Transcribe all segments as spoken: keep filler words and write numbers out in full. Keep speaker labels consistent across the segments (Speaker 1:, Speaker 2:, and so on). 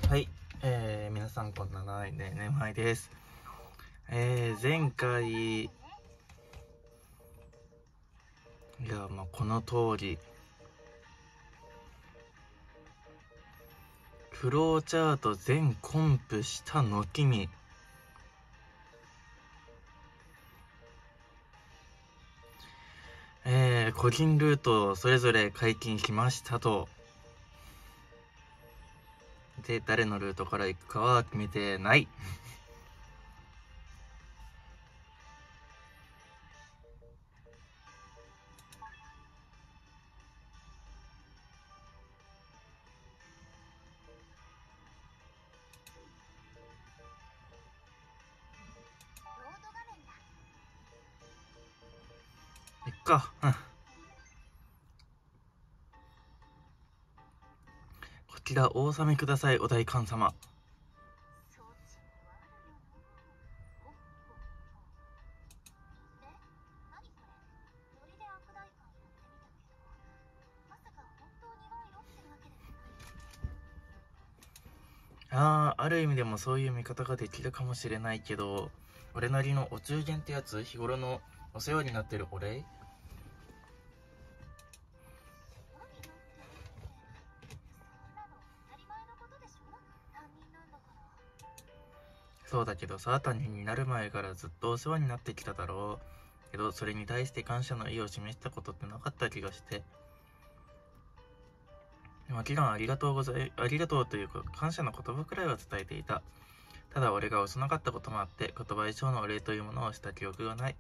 Speaker 1: はい、えー、皆さんこんなないね、ねまいです。えー、前回、いや、まあ、この通り、フローチャート全コンプした後に、えー、個人ルートをそれぞれ解禁しましたと。で、誰のルートから行くかは決めてない。いっか。こちら、お納めください、お代官様。ああ、ある意味でもそういう見方ができるかもしれないけど、俺なりのお中元ってやつ、日頃のお世話になってるお礼。そうだけどさ、他人になる前からずっとお世話になってきただろう。けど、それに対して感謝の意を示したことってなかった気がして。もちろんありがとうござい、ありがとうというか、感謝の言葉くらいは伝えていた。ただ俺が幼かったこともあって、言葉以上のお礼というものをした記憶がない。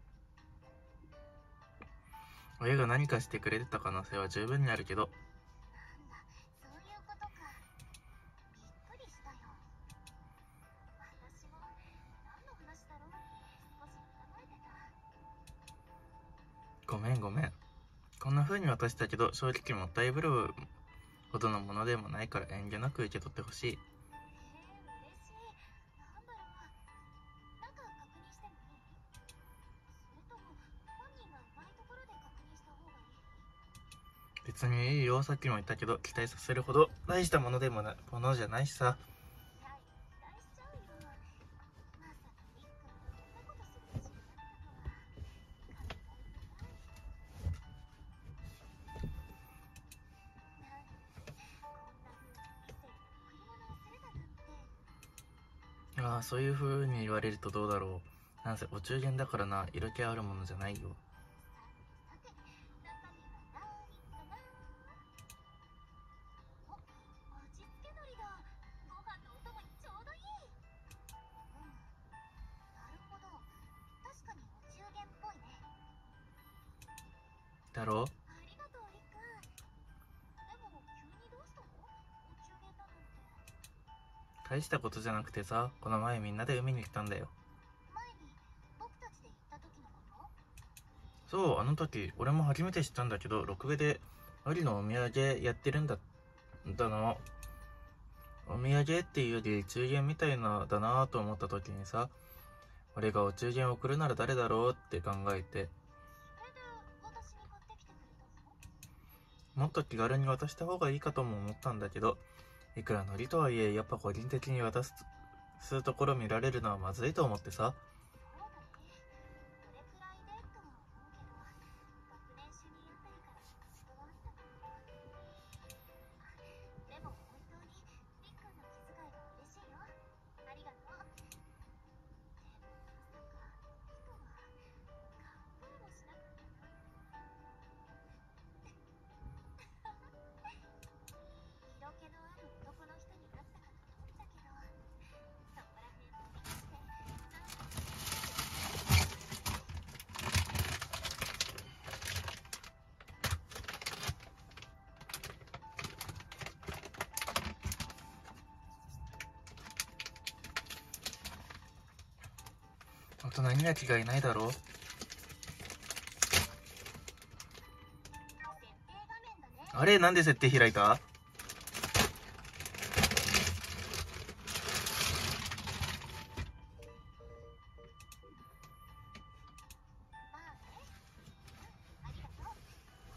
Speaker 1: 親が何かしてくれてた可能性は十分にあるけど、ごめんごめん。こんな風に渡したけど、正直もったいぶるほどのものでもないから遠慮なく受け取ってほしい。別にいいよ、さっきも言ったけど、期待させるほど大したものでもな、ものじゃないしさ。ああ、そういう風に言われるとどうだろう。なんせお中元だからな、色気あるものじゃないよ。だろう。大したことじゃなくてさ、この前みんなで海に来たんだよ。そう、あの時、俺も初めて知ったんだけど、六部で、アリのお土産やってるんだ、だな。お土産っていうより、中元みたいなだなと思った時にさ、俺がお中元を送るなら誰だろうって考えて、もっと気軽に渡した方がいいかとも思ったんだけど、いくらノリとはいえ、やっぱ個人的に渡す、すところ見られるのはまずいと思ってさ。大人には気がいないだろう。あれ、なんで設定開いた？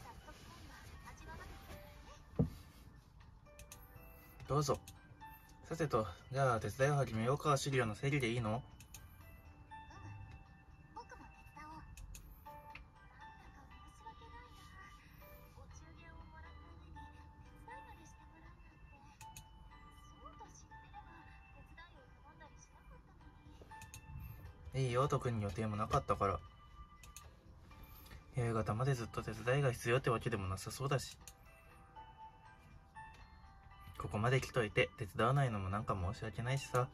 Speaker 1: どうぞ。 さてと、じゃあ手伝いを始めようか。資料の整理でいいの？いいよ、特に予定もなかったから。夕方までずっと手伝いが必要ってわけでもなさそうだし。ここまで来といて手伝わないのもなんか申し訳ないしさ。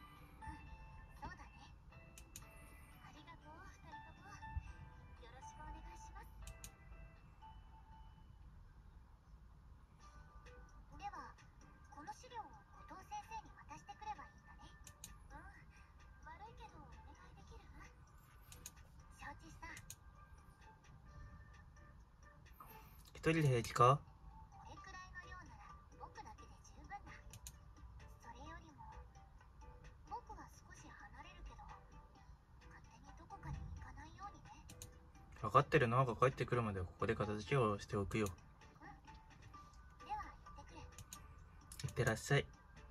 Speaker 1: 一人で平気か？分かってる。ノアが帰ってくるまでここで片付けをしておくよ。いってらっしゃい。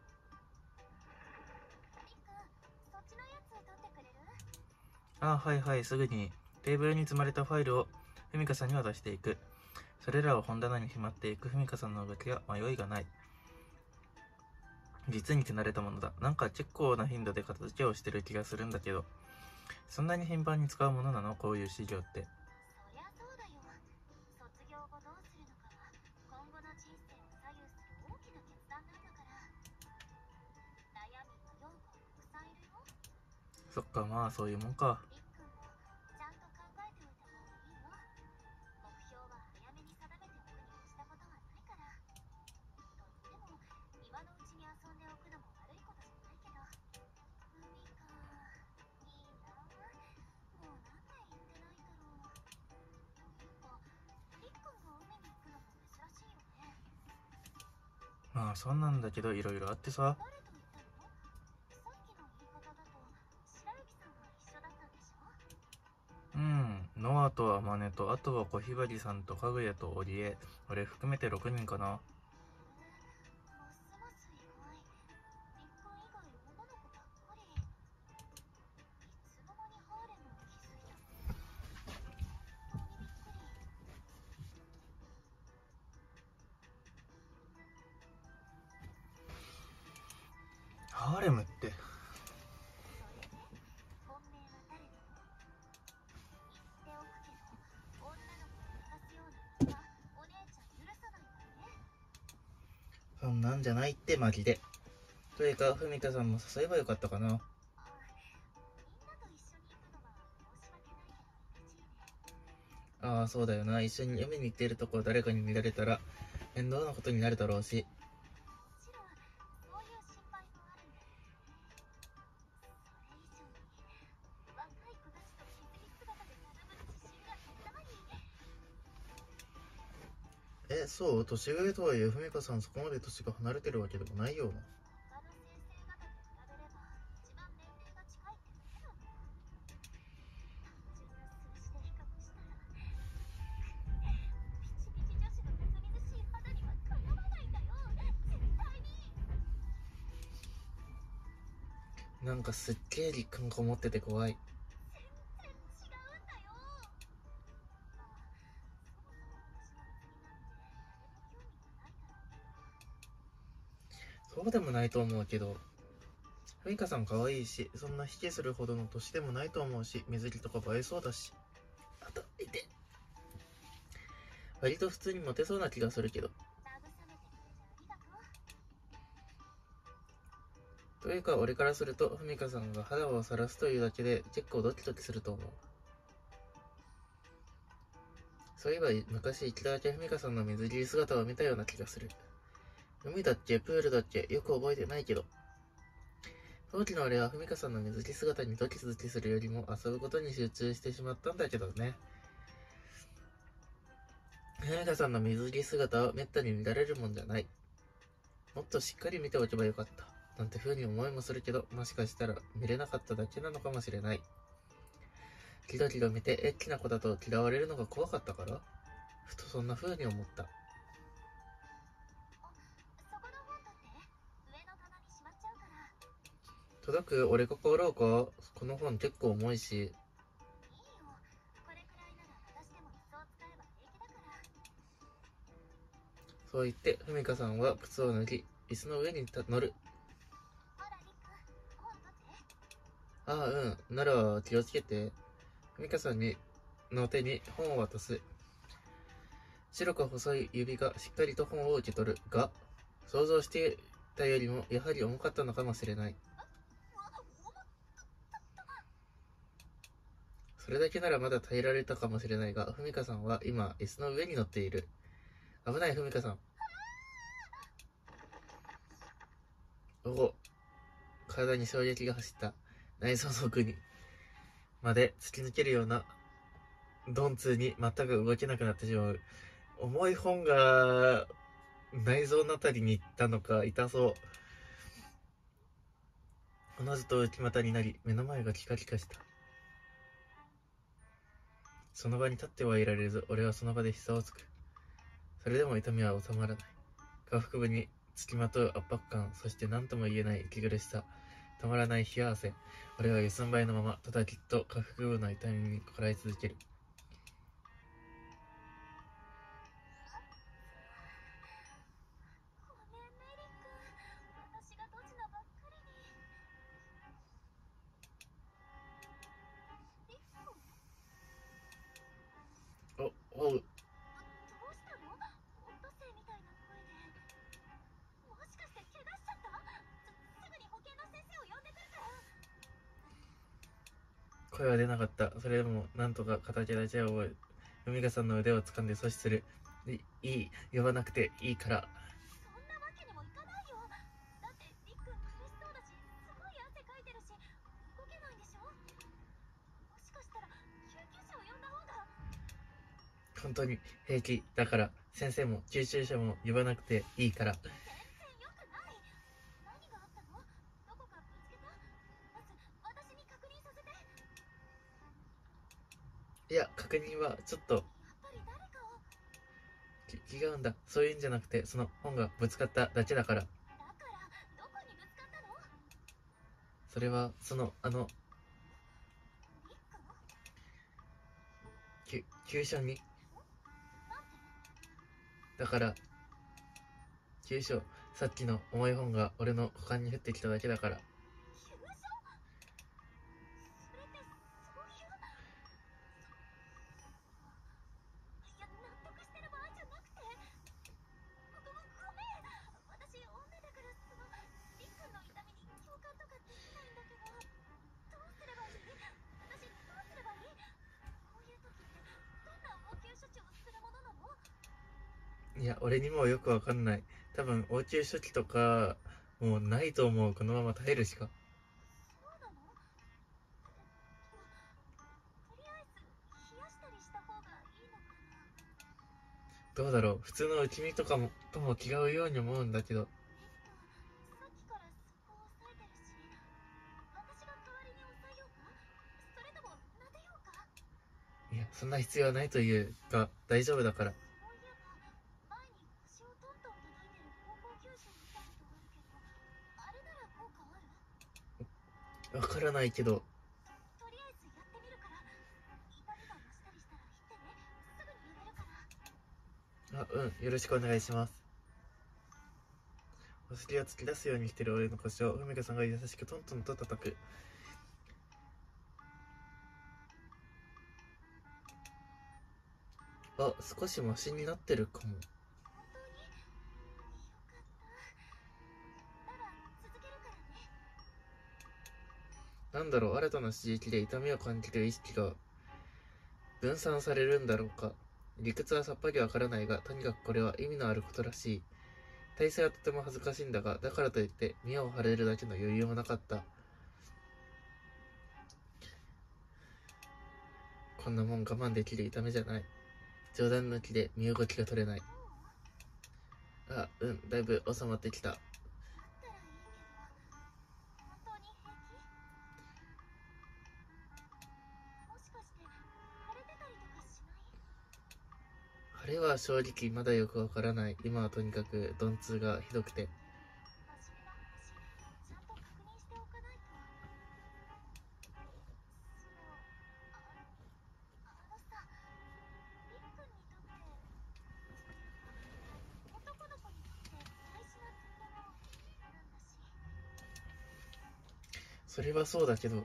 Speaker 1: ああ、はいはい、すぐに。テーブルに積まれたファイルをふみかさんに渡していく。それらを本棚にしまっていくふみかさんの動きは迷いがない。実に手慣れたものだ。なんか結構な頻度で片付けをしてる気がするんだけど。そんなに頻繁に使うものなの？こういう資料って。そっか、まあそういうもんか。まあそんなんだけど、いろいろあってさ。うん、ノアとアマネと、あとは小ひばりさんとかぐやとオリエ、俺含めてろくにんかな。ハーレムって。そんなんじゃないってマジで。というか、ふみかさんも誘えばよかったかな。ああ、そうだよな。一緒に海に行っているところ誰かに見られたら面倒なことになるだろうし。え、そう？年上とはいえ、ふみかさんそこまで年が離れてるわけでもないような。なんかすっげえ実感がこもってて怖い。そうでもないと思うけど、ふみかさん可愛いし、そんな引きするほどの年でもないと思うし、水着とか映えそうだし。あと、いて。割と普通にモテそうな気がするけど。というか、俺からすると、ふみかさんが肌を晒すというだけで結構ドキドキすると思う。そういえば、昔一度だけふみかさんの水着姿を見たような気がする。海だっけプールだっけよく覚えてないけど。当時の俺はふみかさんの水着姿にドキドキするよりも遊ぶことに集中してしまったんだけどね。ふみかさんの水着姿はめったに見られるもんじゃない。もっとしっかり見ておけばよかった。なんて風に思いもするけど、もしかしたら見れなかっただけなのかもしれない。キラキラ見てエッチな子だと嫌われるのが怖かったから、ふとそんな風に思った。 届く？俺が買ろうか？この本結構重いし。いいよ、これくらいなら私でも椅子を使えば平気だから。そう言ってふみかさんは靴を脱ぎ、椅子の上に乗る。ほらリク、本取って。ああ、うん、なら気をつけて。ふみかさんにの手に本を渡す。白く細い指がしっかりと本を受け取るが、想像していたよりもやはり重かったのかもしれない。それだけならまだ耐えられたかもしれないが、ふみかさんは今椅子の上に乗っている。危ない、ふみかさん。おお、体に衝撃が走った。内臓の奥にまで突き抜けるような鈍痛に全く動けなくなってしまう。重い本が内臓のあたりに行ったのか、痛そう。おのずと内股になり、目の前がキカキカした。その場に立ってはいられず、俺はその場で膝をつく。それでも痛みは収まらない。下腹部につきまとう圧迫感、そして何とも言えない息苦しさ、たまらない冷や汗。俺は四つん這いのまま、ただきっと下腹部の痛みにこらえ続ける。ごめんね、リック。私がドジなばっかりに。リック？お、おう。どうしたの？オットセイみたいな声で。もしかして怪我しちゃった？す、すぐに保健の先生を呼んでくるから。声は出なかった。それでも、なんとか片手立ちを覚え、ふみかさんの腕を掴んで阻止する。いいい、呼ばなくていいから。そんなわけにもいかないよ。だって、りっくん苦しそうだし、すごい汗かいてるし、動けないんでしょ？もしかしたら、救急車を呼んだ方が。本当に平気だから、先生も救急車も呼ばなくていいから。全然よくない。何があったの？どこかぶつけた？まず、私に確認させて。いや、確認はちょっと。やっぱり誰かを。き違うんだ。そういうんじゃなくて、その本がぶつかっただけだから。だから、どこにぶつかったの？それは、その、あの、き急所に。だから、急所、さっきの重い本が俺の股間に降ってきただけだから。急所？それってそういう。いや、納得してる場合じゃなくて。ご、ご、ごめん。私、女だから、その、りっくんの痛みに共感とかできないんだけど。どうすればいい？私、どうすればいい？こういう時って、どんな応急処置をするものなの？いや、俺にもよくわかんない。多分、応急処置とか、もうないと思う。このまま耐えるしか。そうなの？とりあえず、冷やしたりした方がいいのかな？どうだろう。普通の内身とかも、とも違うように思うんだけど。さっきからそこを押さえてるし、私が代わりに押さえようか？それとも、撫でようか？いや、そんな必要はないというか、大丈夫だから。そういえば、前に腰をトントン叩いてる高校球児を見たことがあるけど、あれなら効果ある？わからないけど。とりあえずやってみるから、痛みが増したりしたら言ってね。すぐにやめるから。あ、うん、よろしくお願いします。お尻を突き出すようにしてる俺の腰をふみかさんが優しくトントンと叩く。あ、少しマシになってるかも。本当に？よかった。なら続けるからね。なんだろう、新たな刺激で痛みを感じる意識が分散されるんだろうか。理屈はさっぱりわからないが、とにかくこれは意味のあることらしい。体勢はとても恥ずかしいんだが、だからといって見栄を張れるだけの余裕もなかった。こんなもん我慢できる痛みじゃない。冗談抜きで身動きが取れない。あ、うん、だいぶ収まってきた。だったらいいけど、本当に平気？もしかして腫れてたりとかしない？腫れは正直まだよくわからない。今はとにかく鈍痛がひどくて。真面目な話、ちゃんと確認しておかないと。 それはそうだけど、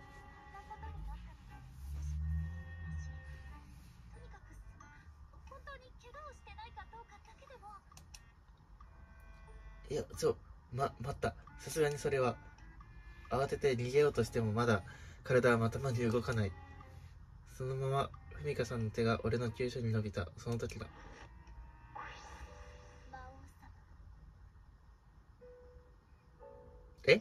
Speaker 1: いや、ちょ、ま、待った。さすがにそれは。慌てて逃げようとしてもまだ体はまともに動かない。そのまま、ふみかさんの手が俺の急所に伸びた。その時だ。え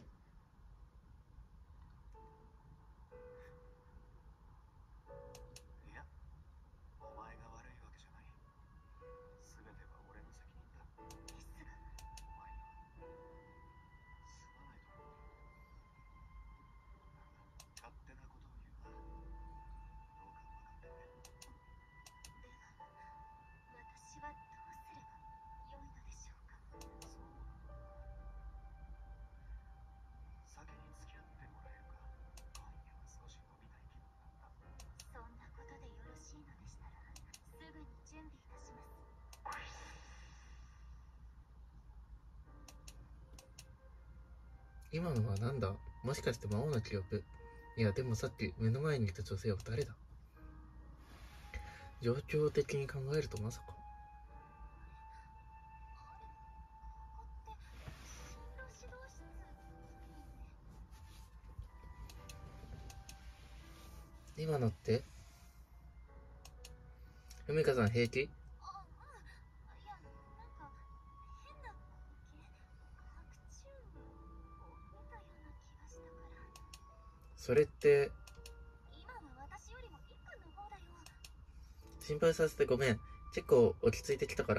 Speaker 1: 今のはなんだ？もしかして魔王の記憶？いや、でもさっき目の前にいた女性は誰だ？状況的に考えるとまさか。今のって？ふみかさん平気？それって心配させてごめん。結構落ち着いてきたから。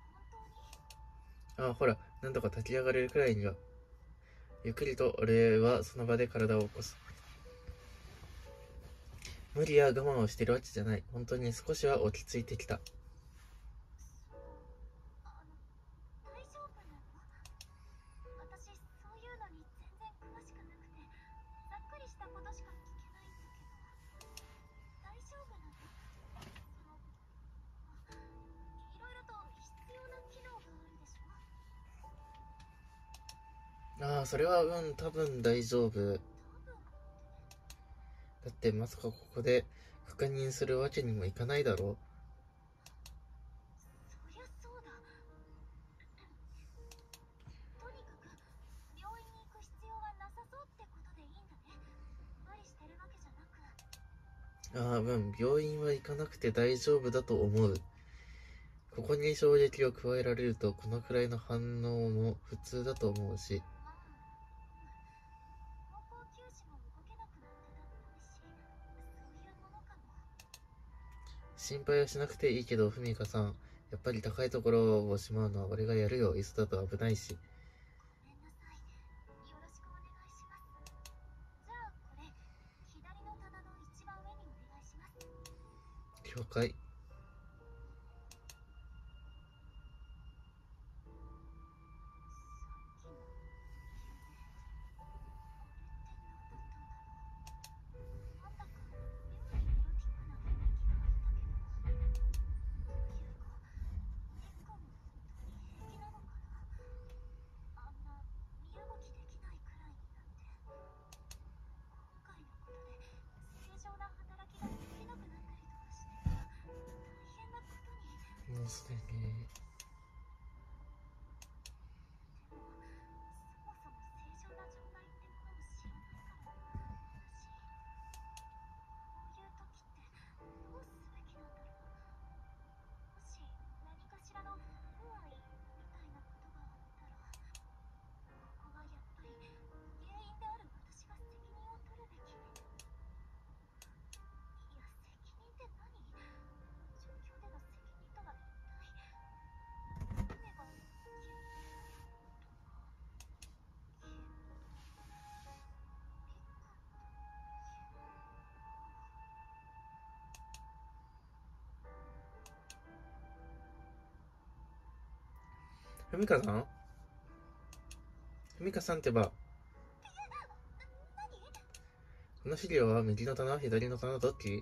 Speaker 1: ああ、ほら、なんとか立ち上がれるくらいには。ゆっくりと俺はその場で体を起こす。無理や我慢をしてるわけじゃない。本当に少しは落ち着いてきた。ああ、それはうん、多分大丈夫。だってまさかここで確認するわけにもいかないだろう。ああ、うん、病院は行かなくて大丈夫だと思う。ここに衝撃を加えられるとこのくらいの反応も普通だと思うし。心配はしなくていいけど、ふみかさん、やっぱり高いところをしまうのは俺がやるよ。いっそだと危ないし。了解。もうすでにふみかさんふみかさんってば、この資料は右の棚、左の棚、どっち？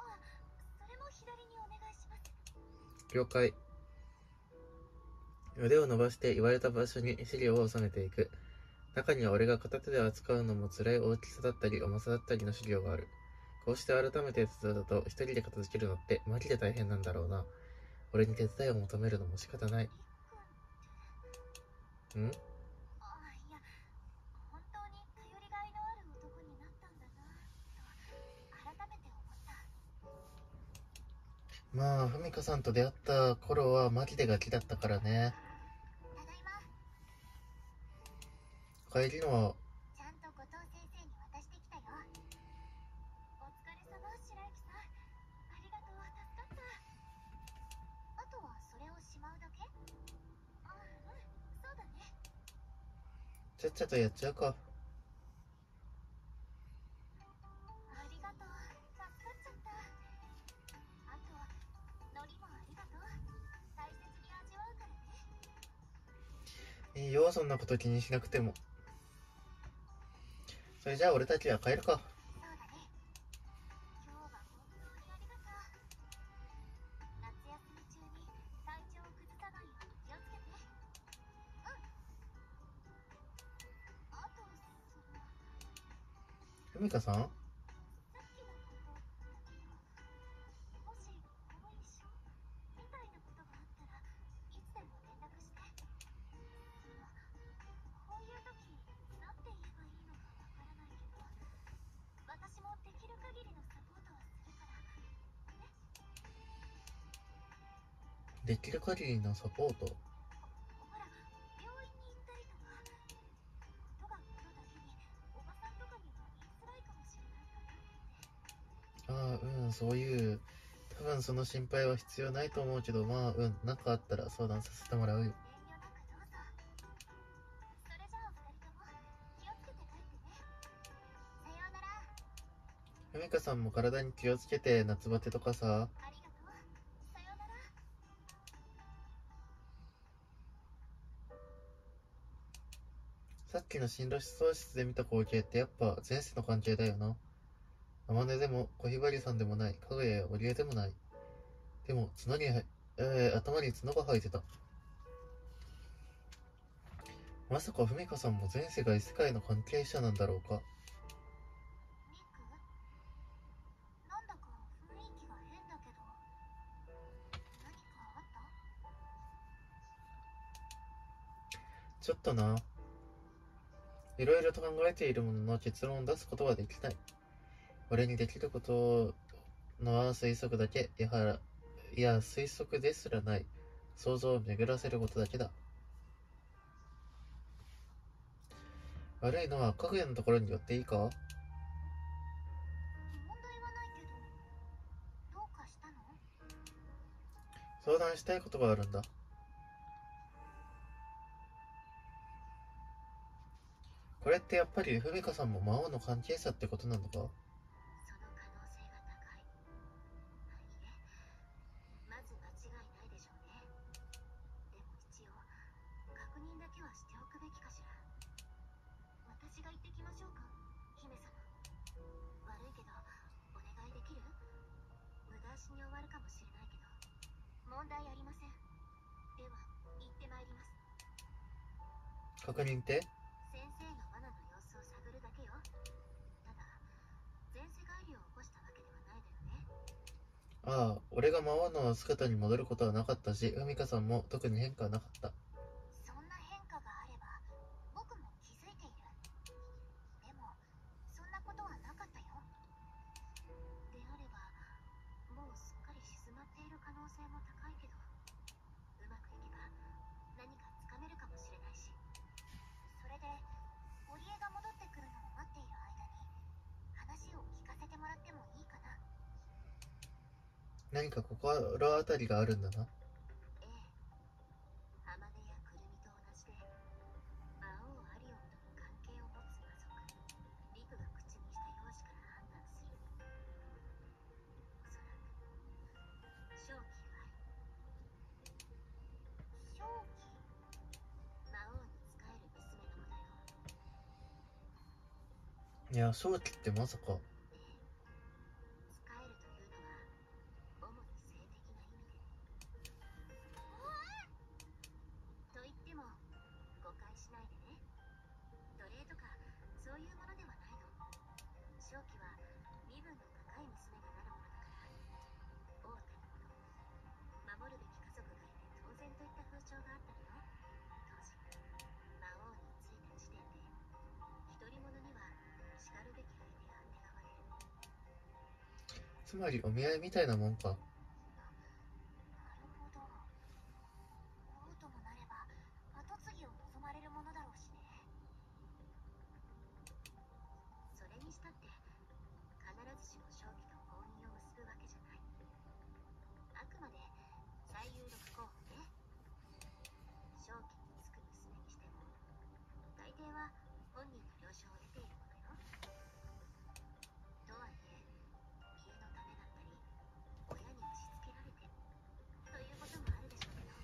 Speaker 1: 了解。腕を伸ばして言われた場所に資料を収めていく。 中には俺が片手で扱うのも辛い大きさだったり重さだったりの資料がある。こうして改めて手伝うと一人で片付けるのってマジで大変なんだろうな。俺に手伝いを求めるのも仕方ない。ん？まあ、ふみかさんと出会った頃はマジでガキだったからね。帰りの
Speaker 2: ちゃんと後藤先生に渡してきたよ。お疲れ様、白雪さん。ありがとう、助かった。あとはそれをしまうだけ？あ、うん、そうだね。
Speaker 1: ちゃっちゃとやっちゃうか。
Speaker 2: ありがとう、助かっちゃった。あとは海苔もありがとう。大切に味わうからね。
Speaker 1: いいよ、そんなこと気にしなくても。それじゃあ俺たちは帰るか。
Speaker 2: そうだね。今日は本当にありがとう。夏休み中に体調を崩さないように気をつけて。うん。あと、その、
Speaker 1: ふみかさん？
Speaker 2: さっきのことだけど、もし後遺症みたいなことがあったらいつでも連絡して。その、こういう時なんて言えばいいのかわからないけど、私もできる限りのサポートはするからね。
Speaker 1: できる限りのサポート。
Speaker 2: ほら、病院に行ったりとか、ことがことだけにおばさんとかには言いづらいかもしれないかなって。
Speaker 1: ああ、うん、そういう、多分その心配は必要ないと思うけど、まあ、うん、なんかあったら相談させてもらうよ。
Speaker 2: 遠慮なくどうぞ。それじゃあふたりとも気をつけて帰ってね。さようなら。
Speaker 1: ふみかさんも体に気をつけて、夏バテとかさ。
Speaker 2: ありがとう。さようなら。
Speaker 1: さっきの進路思想室で見た光景ってやっぱ前世の関係だよな。天音でも小ひばりさんでもない、かぐやや織江でもない。でも角に、えー、頭に角が生えてた。まさかふみかさんも前世が異世界の関係者なんだろうか。
Speaker 2: ミク、なんだか雰囲気が変だけど、何かあった？
Speaker 1: ちょっとな。いろいろと考えているものの結論を出すことはできない。俺にできることのは推測だけ、やはら、いや推測ですらない。想像を巡らせることだけだ。悪いのはかぐやのところに寄っていいか？
Speaker 2: 問題はないけど、どうかしたの？
Speaker 1: 相談したいことがあるんだ。これってやっぱりふみかさんも魔王の関係者ってことなのか？
Speaker 2: その可能性が高い。いいえ、まず間違いないでしょうね。でも一応確認だけはしておくべきかしら。私が行ってきましょうか、姫様。悪いけどお願いできる？無駄足に終わるかもしれないけど問題ありません。では行ってまいります。
Speaker 1: 確認って？
Speaker 2: 先生の罠の様子を探るだけよ。ただ前世返りを起こしたわけではないだよね。
Speaker 1: ああ、俺が魔王の姿に戻ることはなかったし、ふみかさんも特に変化はなかった。
Speaker 2: そんな変化があれば僕も気づいている。でもそんなことはなかったよ。であればもうすっかり静まっている可能性も高いけど、うまくいけば何かつかめるかもしれないし。それで織江が戻ってくるのを待っている間に話を聞かせてもらってもいいかな？
Speaker 1: 何か心当たりがあるんだな。
Speaker 2: ええ、天音やくるみと同じで魔王アリオンとの関係を持つ魔族。リクが口にした容姿から判断するに、おそらく正気がある。正気？魔王に仕える娘の子だよ。
Speaker 1: いや、正気ってまさか。
Speaker 2: ええ、仕えるというのは主に性的な意味で。と言っても誤解しないでね。どれ
Speaker 1: つまりお見合いみたいなもんか。
Speaker 2: なるほど。王ともなれば跡継ぎを望まれるものだろうしね。それにしたって必ずしも正気と婚姻を結ぶわけじゃない。あくまで最有力候補ね。正気につく娘にしても大抵は本人の了承を得ているものよ。とはいえ家のためだったり親に押し付けられてということもあるでしょうけど。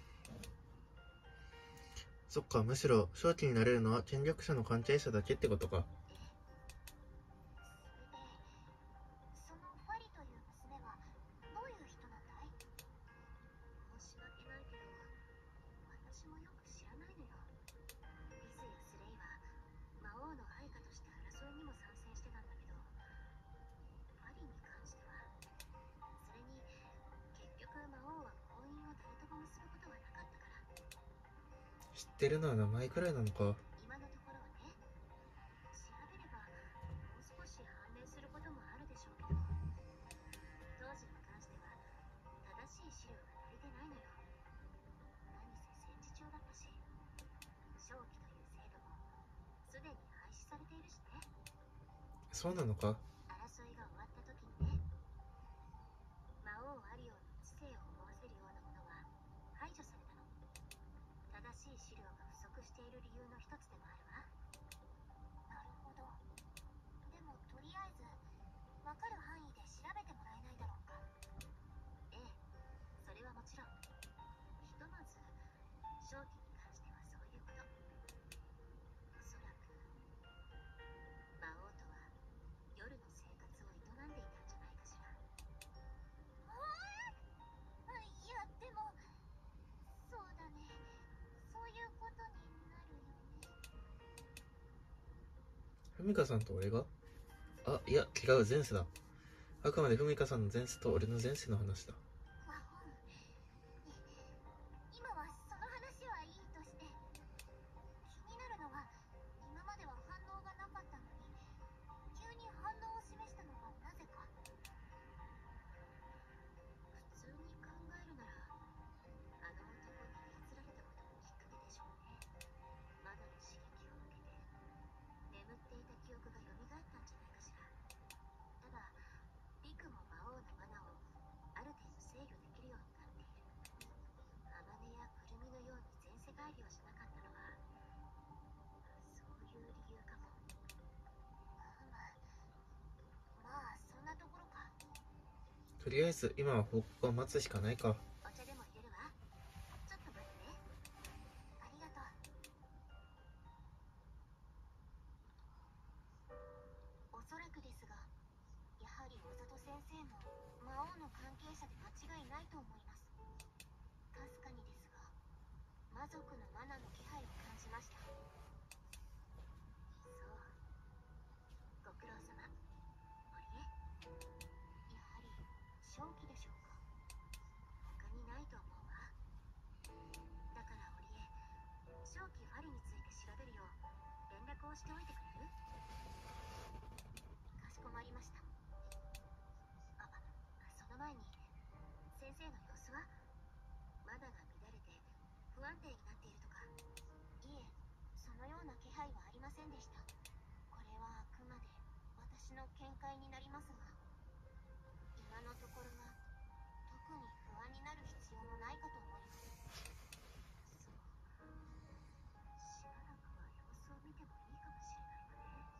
Speaker 1: そっか、むしろ正気になれるのは権力者の関係者だけってことか。
Speaker 2: ええ。それでそのファリという娘はどういう人なんだい？申し訳ないけど私もよく知らないのよ。リスやスレイは魔王の配下として争いにも参戦してたんだけど、ファリに関しては。それに結局魔王は婚姻を誰とも結ぶことがなかったから。
Speaker 1: 知ってるのは名前くらいなのか。
Speaker 2: 今のところはね。調べればもう少し判明することもあるでしょうけど、当時に関しては正しい資料が足りてないのよ。何せ戦時中だったし、正気という制度もすでに廃止されているしね。
Speaker 1: そうなのか。
Speaker 2: 争いが終わった時にね、魔王アリオンの知性を思わせるようなものは排除されたの。正しい資料が不足している理由の一つでもあるわ。なるほど。でもとりあえず分かる範囲で調べてもらえないだろうか。ええ、それはもちろん。ひとまず正気に関してはそういうこと。おそらく魔王とは夜の生活を営んでいたんじゃないかしら。ああ、いやでもそうだね。そういうことになるよね。
Speaker 1: ふみかさんと俺が？あ、いや違う、前世だ。あくまでふみかさんの前世と俺の前世の話だ。
Speaker 2: ワホン、今はその話はいいとして、気になるのは今までは反応がなかったのに急に反応を示したのはなぜか。普通に考えるならあの男に操られたこともきっかけでしょうね。まだの刺激を受けて眠っていた記憶が蘇ったんじゃないかしら。ただリクも魔王の罠をある程度制御できるようになっている。アマネやクルミのように前世返りをしなかったのはそういう理由かも。ふむ、まあそんなところか。
Speaker 1: とりあえず今は報告を待つしかないか。
Speaker 2: お茶でも入れるわ。ちょっと待ってね。ありがとう。おそらくですが、やはり小里先生も魔王の関係者で間違いないと思います。かすかにですが魔族の罠の気配を感じました。そう、ご苦労様。あれ、やはり正気でしょうか。他にないと思うわ。だから織江、正気ファリについて調べるよう連絡をしておいてくれる？かしこまりました。あ、その前に先生の様子は？肌が乱れて不安定になっているとか。いえ、そのような気配はありませんでした。これはあくまで私の見解になりますが、今のところは特に不安になる必要もないかと思います。そう、しばらくは様子を見てもいいかもしれないわ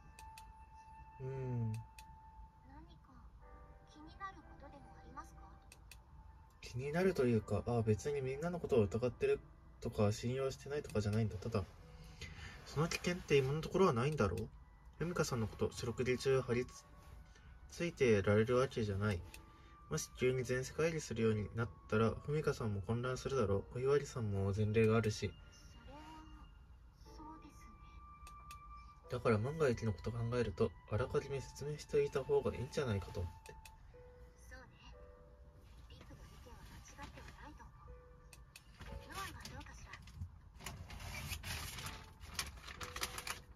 Speaker 2: ね。
Speaker 1: うーん。
Speaker 2: 何か気になることでもありますか？
Speaker 1: 気になるというか、ああ別にみんなのことを疑ってるとか信用してないとかじゃないんだ。ただその危険って今のところはないんだろう。ふみかさんのこと四六時中張りついてられるわけじゃない。もし急に前世返りするようになったらふみかさんも混乱するだろう。小岩さんも前例があるし。
Speaker 2: それはそうですね。
Speaker 1: だから万が一のことを考えるとあらかじめ説明しておいた方がいいんじゃないかと思って。
Speaker 2: そうね。リクの意見は間違ってはないと思う。ノアはどうかしら。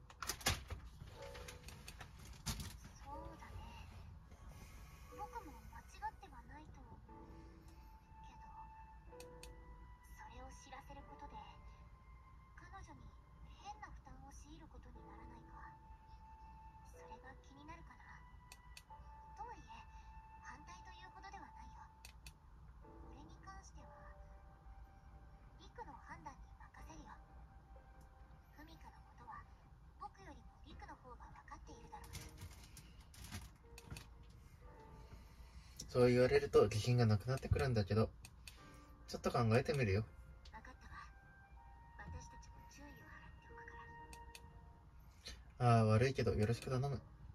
Speaker 2: そうだね。僕も
Speaker 1: そう言われると自信がなくなってくるんだけど、ちょっと考えてみるよ。
Speaker 2: 分かったわ。私たちも注意を払っておくから。
Speaker 1: ああ、悪いけどよろしく頼む。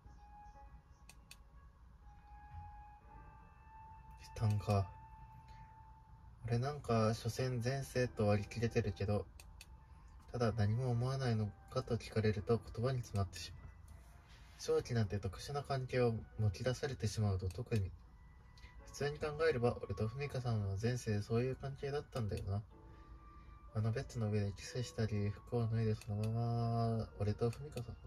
Speaker 1: したんか。俺なんか所詮前世と割り切れてるけど、ただ何も思わないのかと聞かれると言葉に詰まってしまう。正気なんて特殊な関係を持ち出されてしまうと特に。普通に考えれば俺と文香さんは前世そういう関係だったんだよな。あのベッドの上でキスしたり、服を脱いでそのまま俺と文香さん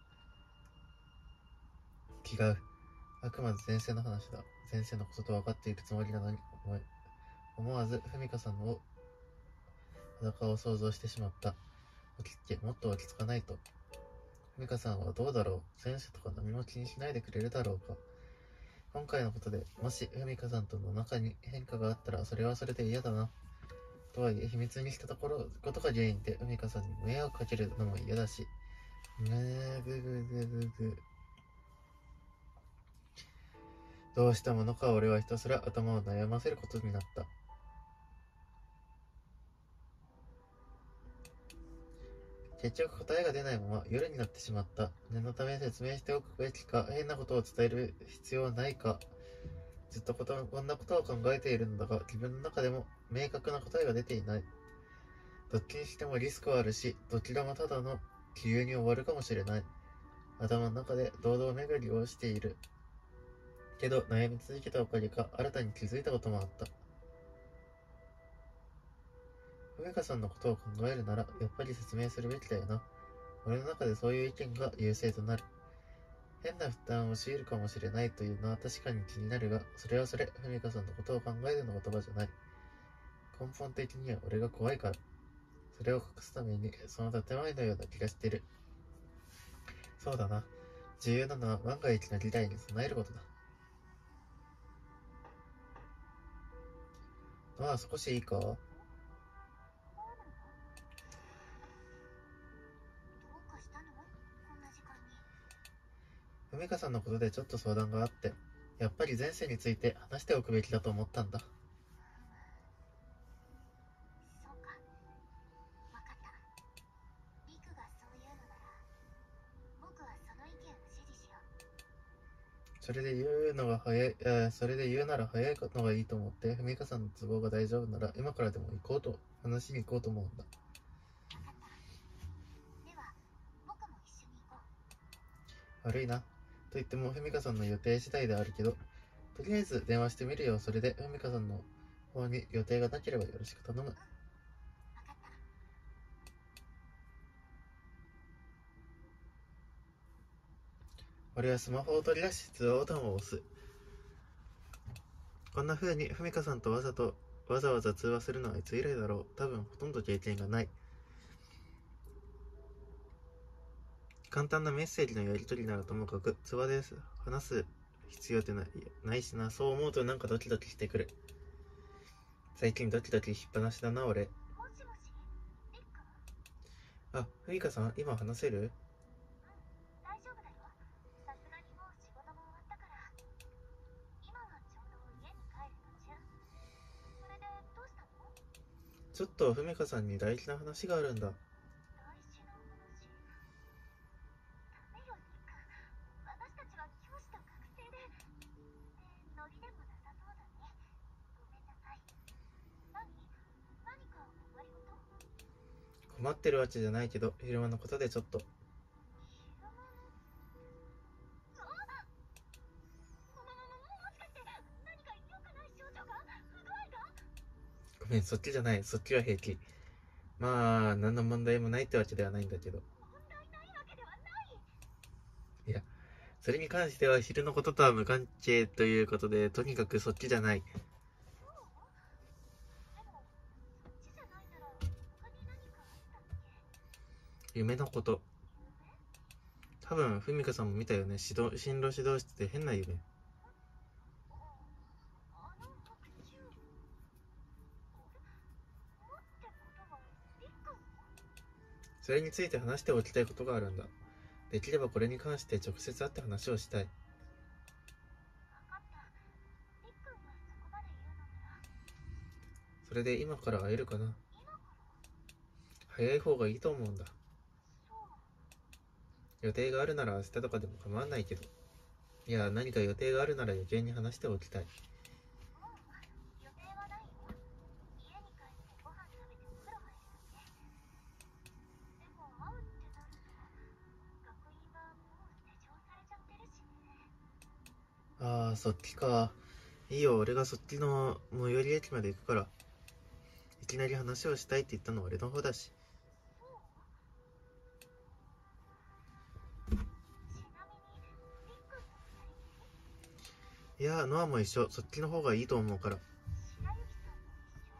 Speaker 1: が。違う。あくまで前世の話だ。前世のことと分かっているつもりなのに思い思わず文香さんの裸を想像してしまった。起きつけ、もっと落ち着かないと。文香さんはどうだろう。前世とか何も気にしないでくれるだろうか。今回のことでもし文香さんとの仲に変化があったらそれはそれで嫌だな。とはいえ秘密にしたところことが原因で文香さんに迷惑かけるのも嫌だし。ぐーぐぐぐぐぐ。どうしたものか俺はひたすら頭を悩ませることになった。結局答えが出ないまま夜になってしまった。念のため説明しておくべきか、変なことを伝える必要はないか。ずっとことこんなことを考えているのだが、自分の中でも明確な答えが出ていない。どっちにしてもリスクはあるし、どちらもただの気流に終わるかもしれない。頭の中で堂々巡りをしている。けど悩み続けたおかげか、新たに気づいたこともあった。文香さんのことを考えるなら、やっぱり説明するべきだよな。俺の中でそういう意見が優勢となる。変な負担を強いるかもしれないというのは確かに気になるが、それはそれ、文香さんのことを考えるの言葉じゃない。根本的には俺が怖いから。それを隠すために、その建前のような気がしている。そうだな。重要なのは万が一の事態に備えることだ。まあ、少しいいか？文香さんのことでちょっと相談があって、やっぱり前世について話しておくべきだと思ったんだ。
Speaker 2: そうか。わかった。リクがそういうのなら、僕はその意見を支持しよう。
Speaker 1: それで言うのが早い、えー、それで言うなら早いのがいいと思って、文香さんの都合が大丈夫なら今からでも行こうと、話に行こうと思うんだ。
Speaker 2: わかった。では、僕も一緒に行こ
Speaker 1: う。悪いな。と言っても文香さんの予定次第であるけど、とりあえず電話してみるよ。それで文香さんの方に予定がなければよろしく頼む。
Speaker 2: うん、わかった。
Speaker 1: 俺はスマホを取り出し通話ボタンを押す。こんな風に文香さんとわざとわざわざ通話するのはいつ以来だろう。多分ほとんど経験がない。簡単なメッセージのやり取りならともかく、通話で話す必要ってない、ないしな。そう思うとなんかドキドキしてくる。最近ドキドキしっぱなしだな、俺。
Speaker 2: もしもし、リック？
Speaker 1: あ、文香さん、今話せる？
Speaker 2: うん、大丈夫だよ。さすがにもう仕事も終わったから。今はちょうど家に帰る途中。それでどうしたの？
Speaker 1: ちょっと文香さんに大事な話があるんだ。
Speaker 2: 大事な話？ダメよ、リック。私たちは教師と学生で、で、ノリでもなさそうだね。ごめんなさい。何？何か困りごと？
Speaker 1: 困ってるわけじゃないけど、昼間のことでちょっと。
Speaker 2: 昼間の？あっ！も、も、も、もしかして何か良くない症状が？不具合が？
Speaker 1: ごめん、そっちじゃない。そっちは平気。まあ、何の問題もないってわけではないんだけど。
Speaker 2: 問題ないわけではない。
Speaker 1: いや、それに関しては昼のこととは無関係ということで、とにかくそっちじゃない。
Speaker 2: そう？でも、そっちじゃないなら他に何かあったっけ？
Speaker 1: 夢のこと。
Speaker 2: 夢？
Speaker 1: 多分、ふみかさんも見たよね。指導進路指導室で変な夢。
Speaker 2: あ、あの特注。あれ？もってことは、リックが？
Speaker 1: それについて話しておきたいことがあるんだ。できればこれに関して直接会って話をしたい。
Speaker 2: わかった。リック
Speaker 1: れで今から会えるかな。早い方がいいと思うんだ。予定があるなら明日とかでも構わないけど。いや、何か予定があるなら余計に話しておきたい。
Speaker 2: 予定はないよ。家に帰ってご飯食べてお風呂入るだけ。でも会うってなると学院はもう施錠されちゃってるしね。
Speaker 1: ああ、そっちか。いいよ、俺がそっちの最寄り駅まで行くから。いきなり話をしたいって言ったのは俺の方だし。いや、ノアも一緒。そっちの方がいいと思うから。
Speaker 2: 白雪さんも一緒。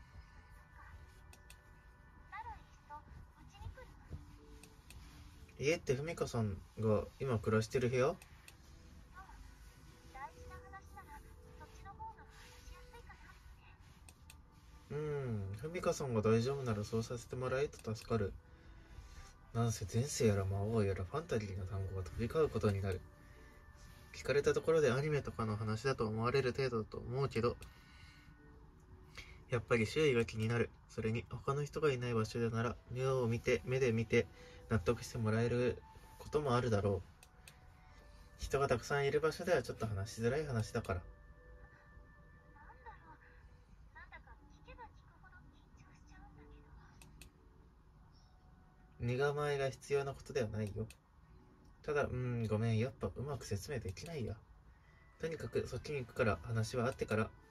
Speaker 2: ならいっそうちに来る？
Speaker 1: 家ってふみかさんが今暮らしてる部屋？
Speaker 2: うん。大事な話ならそっちの方が話しやすいかなって。
Speaker 1: うーん、ふみかさんが大丈夫ならそうさせてもらえると助かる。なんせ前世やら魔王やらファンタジーな単語が飛び交うことになる。聞かれたところでアニメとかの話だと思われる程度だと思うけど、やっぱり周囲が気になる。それに他の人がいない場所でなら目を見て目で見て納得してもらえることもあるだろう。人がたくさんいる場所ではちょっと話しづらい話だから。
Speaker 2: なんだろう。なんだか聞けば聞くほど緊張しちゃうんだけど。
Speaker 1: 身構えが必要なことではないよ。ただ、うーん、ごめん、やっぱうまく説明できないや。とにかくそっちに行くから話はあってから。